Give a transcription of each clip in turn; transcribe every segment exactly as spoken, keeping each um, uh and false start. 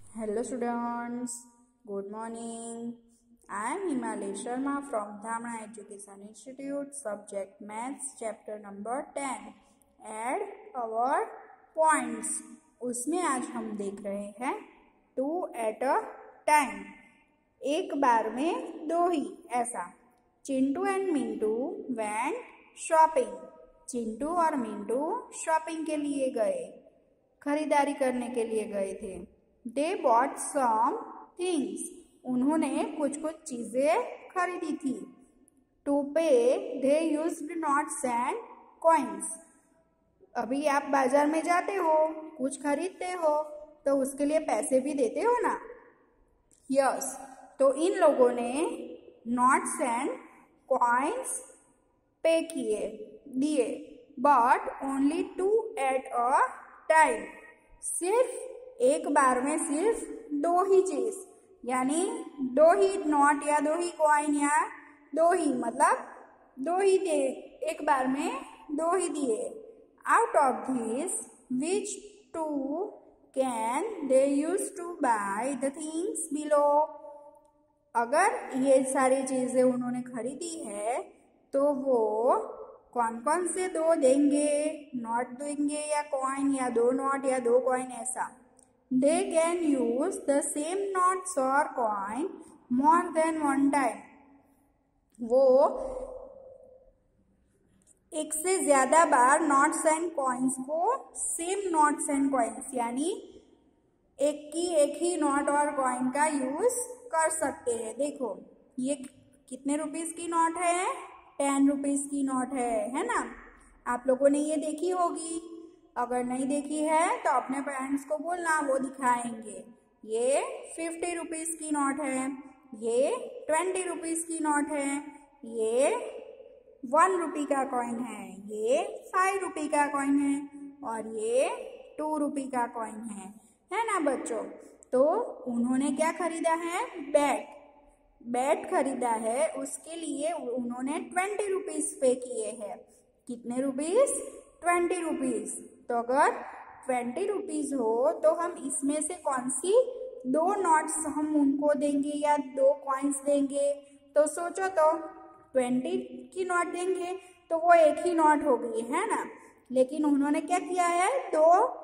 Hello students, good morning. I am Himali Sharma from Dhamra Education Institute, subject Maths, chapter number ten. Add our points. उसमें आज हम देख रहे हैं two at a time. एक बार में दो ही ऐसा. Chintu and Mintu went shopping. Chintu और मिंटू शॉपिंग के लिए गए, खरीदारी करने के लिए गए थे. They bought some things. उन्होंने कुछ कुछ चीजें खरीदी थी. To pay, they used notes and coins. अभी आप बाजार में जाते हो, कुछ खरीदते हो, तो उसके लिए पैसे भी देते हो ना. Yes. तो इन लोगों ने notes and coins पे किए, दिए. But only two at a time. सिर्फ एक बार में सिर्फ दो ही चीज, यानी दो ही नोट या दो ही कॉइन या दो ही मतलब दो ही दे, एक बार में दो ही दिए. Out of this which two can they use to buy the things below. अगर ये सारी चीजें उन्होंने खरीदी है तो वो कौन कौन से दो देंगे, नोट देंगे या कॉइन या दो नोट या दो कॉइन ऐसा. They can use the same notes or coin more than one time. वो एक से ज्यादा बार नोट्स एंड कॉइन्स को सेम नोट्स एंड कॉइन्स यानी एक की एक ही नोट और कॉइन का यूज कर सकते हैं. देखो ये कितने रुपीस की नोट है, टेन रुपीस की नोट है, है ना. आप लोगों ने ये देखी होगी. अगर नहीं देखी है तो अपने पेरेंट्स को बोलना, वो दिखाएंगे. ये फिफ्टी रुपीज की नोट है, ये ट्वेंटी रुपीज की नोट है, ये वन रुपी का कॉइन है, ये फाइव रुपी का कॉइन है और ये टू रुपी का कॉइन है, है ना बच्चों. तो उन्होंने क्या खरीदा है, बैट. बैट खरीदा है, उसके लिए उन्होंने ट्वेंटी रुपीज पे किए हैं. कितने रुपीज, ट्वेंटी रुपीज. तो अगर ट्वेंटी रुपीज हो तो हम इसमें से कौन सी दो नोट्स हम उनको देंगे या दो कॉइन्स देंगे. तो सोचो, तो ट्वेंटी की नोट देंगे तो वो एक ही नोट हो गई, है ना. लेकिन उन्होंने क्या किया है, दो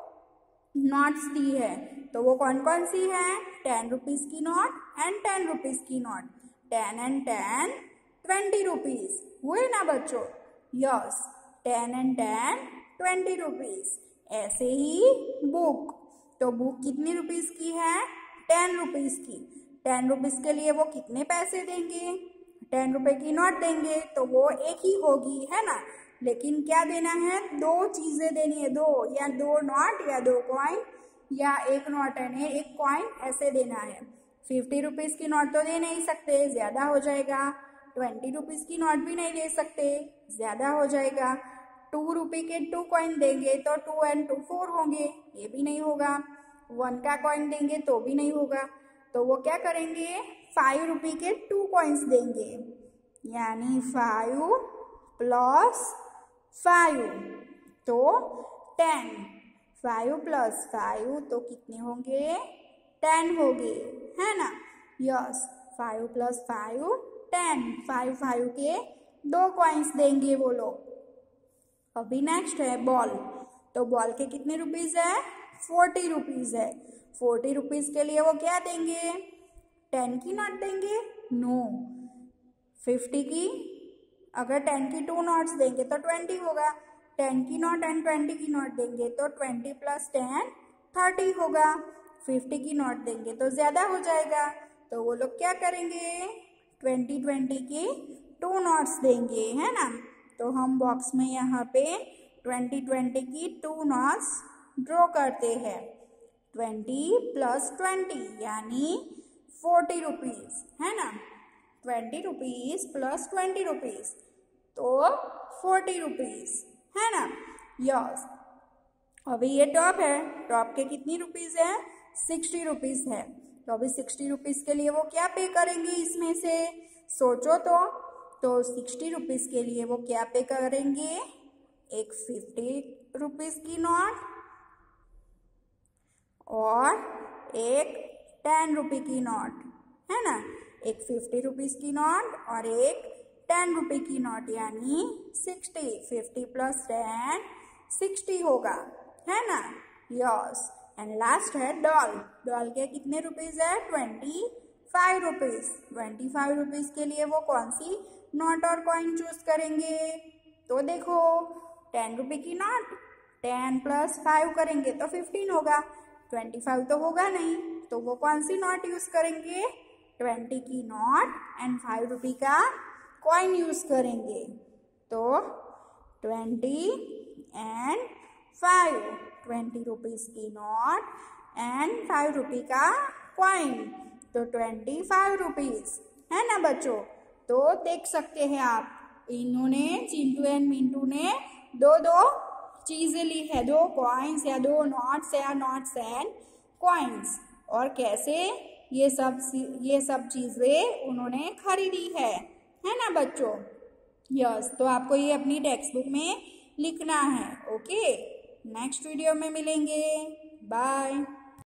नोट्स दी है. तो वो कौन कौन सी है, टेन रुपीज की नोट एंड टेन रुपीज की note. Ten and ten twenty rupees हुए ना बच्चों. Yes, ten and ten twenty rupees. ऐसे ही बुक. तो बुक कितनी रुपीज की है, टेन रुपीज की. टेन रुपीज के लिए वो कितने पैसे देंगे, टेन रुपए की नोट देंगे तो वो एक ही होगी, है ना. लेकिन क्या देना है, दो चीजें देनी है, दो या दो नोट या दो कॉइन या एक नोट है एक कॉइन ऐसे देना है. फिफ्टी रुपीज की नोट तो दे नहीं सकते, ज्यादा हो जाएगा. ट्वेंटी रुपीज की नोट भी नहीं दे सकते, ज्यादा हो जाएगा. टू रुपी के टू कॉइन देंगे तो टू एंड टू फोर होंगे, ये भी नहीं होगा. वन का कॉइन देंगे तो भी नहीं होगा. तो वो क्या करेंगे, फाइव रुपी के टू कॉइन्स देंगे, यानी फाइव प्लस फाइव तो टेन. फाइव प्लस फाइव तो कितने होंगे, टेन होंगे, है ना. Yes, five plus five ten. Five five के दो कॉइन्स देंगे वो लोग. अभी नेक्स्ट है बॉल. तो बॉल के कितने रुपीज है, फोर्टी रुपीज है. फोर्टी रुपीज के लिए वो क्या देंगे, टेन की नोट देंगे, नो फिफ्टी की. अगर टेन की टू नोट्स देंगे तो ट्वेंटी होगा. टेन की नोट एंड ट्वेंटी की नोट देंगे तो ट्वेंटी प्लस टेन थर्टी होगा. फिफ्टी की नोट देंगे तो ज्यादा हो जाएगा. तो वो लोग क्या करेंगे, ट्वेंटी ट्वेंटी की टू नोट्स देंगे, है ना. तो हम बॉक्स में यहाँ पे ट्वेंटी ट्वेंटी की टू नोट्स ड्रॉ करते हैं. ट्वेंटी प्लस ट्वेंटी यानी फोर्टी रुपीज, है ना. Twenty rupees plus twenty rupees तो फोर्टी रुपीज, है ना. यस, अभी ये टॉप है. टॉप के कितनी रुपीज है, सिक्सटी रुपीज है. तो अभी सिक्सटी रुपीज के लिए वो क्या पे करेंगे इसमें से, सोचो तो. तो सिक्सटी रुपीज के लिए वो क्या पे करेंगे, एक फिफ्टी रुपीज की नोट और एक टेन रुपये की नोट, है ना, एक फिफ्टी रुपीज़ की नोट और एक टेन रुपये की नोट, यानी sixty, fifty plus ten sixty होगा, है ना, यस। एंड लास्ट है डॉल। डॉल के कितने रुपीज़ है, twenty five rupees. Twenty five rupees के लिए वो कौन सी नोट और कॉइन चूज करेंगे, तो देखो टेन रुपये की नोट, टेन प्लस फाइव करेंगे तो फिफ्टीन होगा, ट्वेंटी फाइव तो होगा नहीं, तो वो कौन सी नोट यूज करेंगे, ट्वेंटी की नोट एंड फाइव रुपये का कॉइन यूज करेंगे। तो twenty and five, twenty rupees की नोट एंड फाइव रुपये का कॉइन, तो ट्वेंटी फाइव रुपीज़, है ना बच्चों। तो देख सकते हैं आप, इन्होंने चिंटू एंड मिंटू ने दो दो चीज़ें ली है, दो कॉइन्स या दो नोट्स या नोट्स एंड कॉइन्स, और कैसे ये सब ये सब चीज़ें उन्होंने खरीदी है, है ना बच्चों। यस, तो आपको ये अपनी टेक्स्ट बुक में लिखना है। ओके, नेक्स्ट वीडियो में मिलेंगे, बाय।